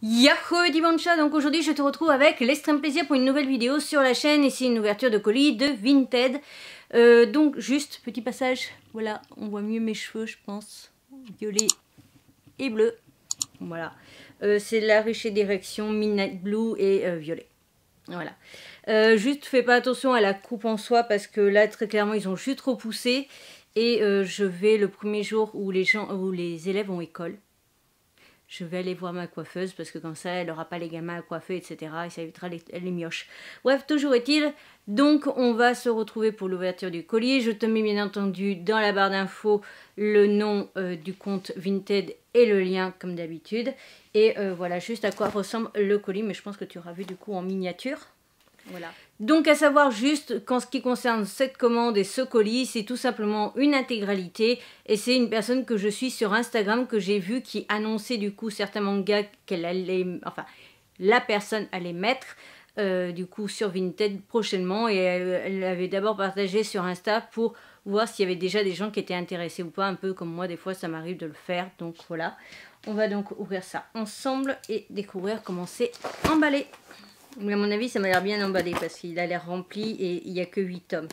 Yahoo Dimancha, donc aujourd'hui je te retrouve avec l'extrême plaisir pour une nouvelle vidéo sur la chaîne. Ici une ouverture de colis de Vinted. Donc juste petit passage, voilà, on voit mieux mes cheveux je pense, violet et bleu. Voilà, c'est la Richer Direction Midnight Blue et violet. Voilà. Juste fais pas attention à la coupe en soi parce que là très clairement ils ont juste repoussé. Et je vais le premier jour où les élèves ont école. Je vais aller voir ma coiffeuse parce que comme ça, elle n'aura pas les gamins à coiffer, etc. Et ça évitera les mioches. Bref, toujours est-il. Donc, on va se retrouver pour l'ouverture du colis. Je te mets bien entendu dans la barre d'infos le nom du compte Vinted et le lien comme d'habitude. Et voilà juste à quoi ressemble le colis. Mais je pense que tu auras vu du coup en miniature. Voilà. Donc à savoir juste qu'en ce qui concerne cette commande et ce colis, c'est tout simplement une intégralité et c'est une personne que je suis sur Instagram que j'ai vu qui annonçait du coup certains mangas qu'elle allait, enfin la personne allait mettre du coup sur Vinted prochainement et elle avait d'abord partagé sur Insta pour voir s'il y avait déjà des gens qui étaient intéressés ou pas, un peu comme moi des fois ça m'arrive de le faire, donc voilà. On va donc ouvrir ça ensemble et découvrir comment c'est emballé. Mais à mon avis, ça m'a l'air bien emballé parce qu'il a l'air rempli et il n'y a que 8 tomes.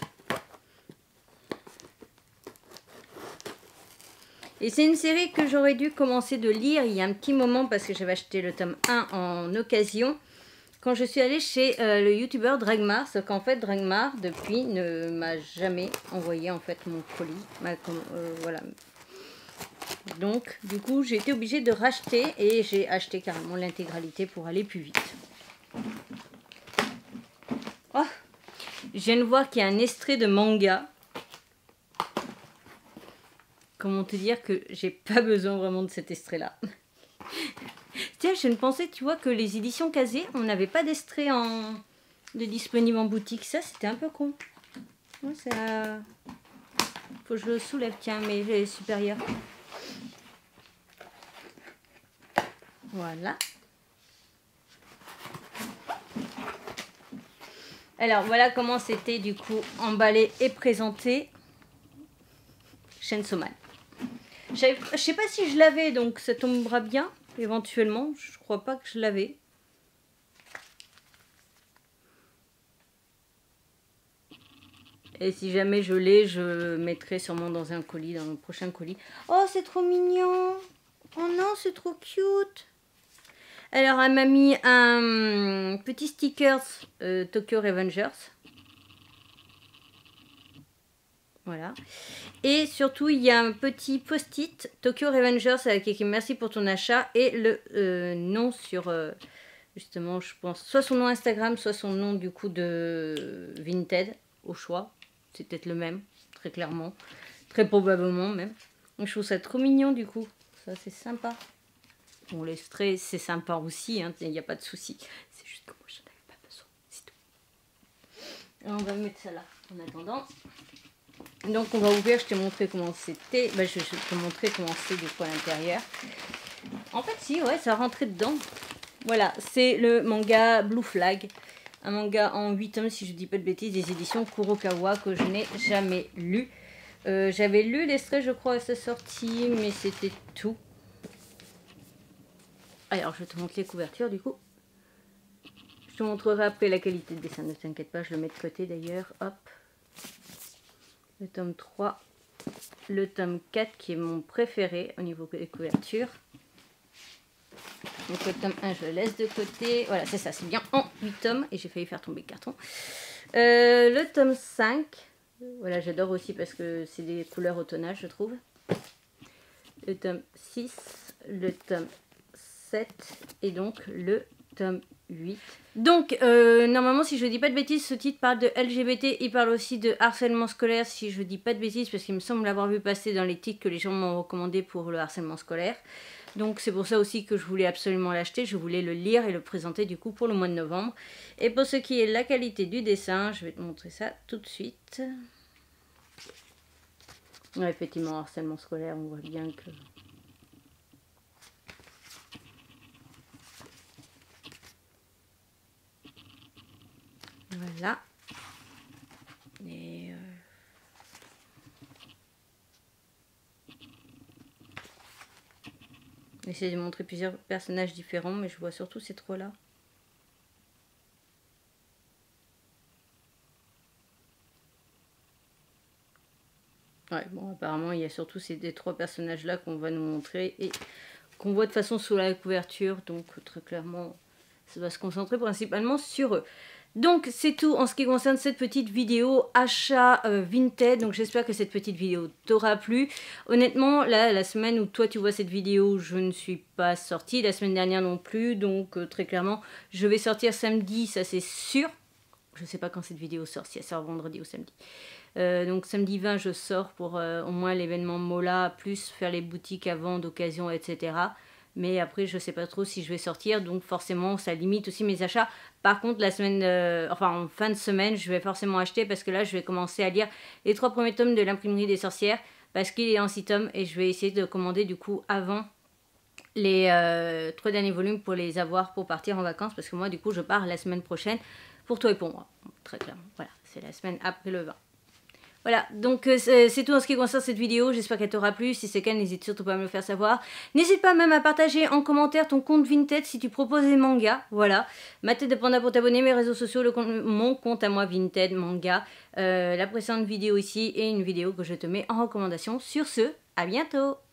Et c'est une série que j'aurais dû commencer de lire il y a un petit moment parce que j'avais acheté le tome 1 en occasion. Quand je suis allée chez le youtubeur Dragmar, sauf qu'en fait Dragmar depuis ne m'a jamais envoyé en fait mon colis. Voilà. Donc du coup j'ai été obligée de racheter et j'ai acheté carrément l'intégralité pour aller plus vite. Oh, je viens de voir qu'il y a un extrait de manga. Comment te dire que j'ai pas besoin vraiment de cet extrait là. Tiens, je ne pensais, tu vois, que les éditions Kazé, on n'avait pas d'extrait de disponible en boutique. Ça, c'était un peu con. Ouais, ça... Faut que je le soulève, tiens, mais les supérieurs. Voilà. Alors, voilà comment c'était, du coup, emballé et présenté. Chainsaw Man. Je sais pas si je l'avais, donc ça tombera bien, éventuellement. Je crois pas que je l'avais. Et si jamais je l'ai, je mettrai sûrement dans un colis, dans le prochain colis. Oh, c'est trop mignon! Oh non, c'est trop cute! Alors, elle m'a mis un petit sticker Tokyo Revengers. Voilà. Et surtout, il y a un petit post-it Tokyo Revengers avec écrit merci pour ton achat et le nom sur, justement, je pense, soit son nom Instagram, soit son nom du coup de Vinted, au choix. C'est peut-être le même, très clairement. Très probablement même. Donc, je trouve ça trop mignon du coup. Ça, c'est sympa. Bon, l'extrait, c'est sympa aussi, hein, il n'y a pas de souci. C'est juste que moi, je n'en avais pas besoin, c'est tout. Alors, on va mettre ça là, en attendant. Donc, on va ouvrir, je t'ai montré comment c'était. Bah, je te montrer comment c'est du coup à l'intérieur. En fait, si, ouais, ça rentrait dedans. Voilà, c'est le manga Blue Flag. Un manga en 8 tomes, si je dis pas de bêtises, des éditions Kurokawa que je n'ai jamais lu. J'avais lu l'extrait, je crois, à sa sortie, mais c'était tout. Alors, je te montre les couvertures, du coup. Je te montrerai après la qualité de dessin, ne t'inquiète pas, je le mets de côté d'ailleurs. Hop. Le tome 3. Le tome 4 qui est mon préféré au niveau des couvertures. Donc le tome 1, je le laisse de côté. Voilà, c'est ça, c'est bien en 8 tomes. Et j'ai failli faire tomber le carton. Le tome 5. Voilà, j'adore aussi parce que c'est des couleurs automnales, je trouve. Le tome 6. Le tome 7 et donc le tome 8. Donc normalement si je dis pas de bêtises, ce titre parle de LGBT, il parle aussi de harcèlement scolaire si je dis pas de bêtises parce qu'il me semble l'avoir vu passer dans les titres que les gens m'ont recommandé pour le harcèlement scolaire. Donc c'est pour ça aussi que je voulais absolument l'acheter, je voulais le lire et le présenter du coup pour le mois de novembre. Et pour ce qui est la qualité du dessin, je vais te montrer ça tout de suite. Ouais, effectivement, harcèlement scolaire, on voit bien que... Voilà. Et J'essaie de montrer plusieurs personnages différents, mais je vois surtout ces trois-là. Ouais, bon, apparemment, il y a surtout ces trois personnages-là qu'on va nous montrer et qu'on voit de façon sous la couverture. Donc, très clairement, ça va se concentrer principalement sur eux. Donc, c'est tout en ce qui concerne cette petite vidéo achat Vinted. Donc, j'espère que cette petite vidéo t'aura plu. Honnêtement, là, la semaine où toi, tu vois cette vidéo, je ne suis pas sortie. La semaine dernière non plus. Donc, très clairement, je vais sortir samedi, ça c'est sûr. Je ne sais pas quand cette vidéo sort, si elle sort vendredi ou samedi. Donc samedi 20 je sors pour au moins l'événement Mola, plus faire les boutiques à vendre, d'occasion, etc. Mais après je sais pas trop si je vais sortir, donc forcément ça limite aussi mes achats. Par contre la semaine, en fin de semaine, je vais forcément acheter parce que là je vais commencer à lire les 3 premiers tomes de l'imprimerie des sorcières. Parce qu'il est en 6 tomes et je vais essayer de commander du coup avant les 3 derniers volumes pour les avoir pour partir en vacances. Parce que moi du coup je pars la semaine prochaine pour toi et pour moi. Très clairement, voilà, c'est la semaine après le 20. Voilà, donc c'est tout en ce qui concerne cette vidéo, j'espère qu'elle t'aura plu, si c'est le cas n'hésite surtout pas à me le faire savoir. N'hésite pas même à partager en commentaire ton compte Vinted si tu proposes des mangas, voilà. Ma tête de panda pour t'abonner, mes réseaux sociaux, mon compte à moi Vinted Manga, la précédente vidéo ici et une vidéo que je te mets en recommandation. Sur ce, à bientôt!